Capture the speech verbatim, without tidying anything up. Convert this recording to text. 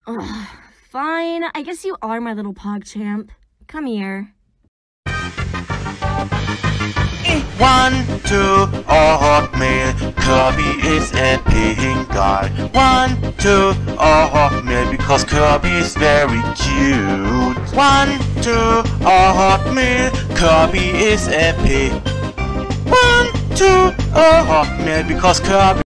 Ugh, fine, I guess you are my little PogChamp. Come here. One, two, all Hotmail. Kirby is a pink guy. One, two, all Hotmail because Kirby is very cute. One, two, all Hotmail. Kirby is a pig. One, two, all Hotmail because Kirby